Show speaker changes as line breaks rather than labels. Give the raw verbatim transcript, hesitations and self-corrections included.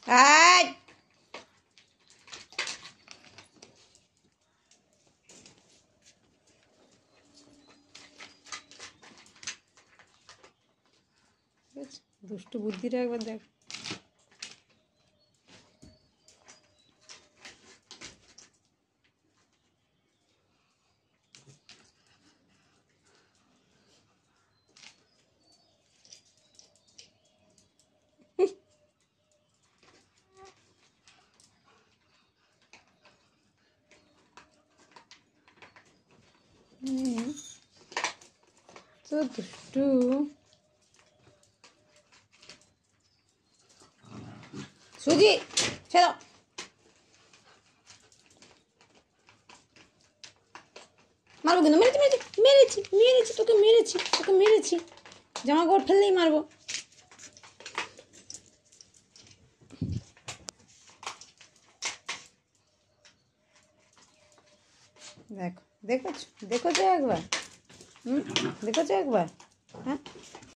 আয় দুষ্টু বুদ্ধিটা একবার দেখ। তো দুষ্টু। সুজি ছেড়ো। মারবো কিন্তু, মেরেছি মেরেছি মেরেছি মেরেছি তোকে মেরেছি তোকে মেরেছি জামা কাপড় ফেললেই মারবো। দেখো দেখেছো দেখেছো একবার, হুম দেখেছো একবার, হ্যাঁ।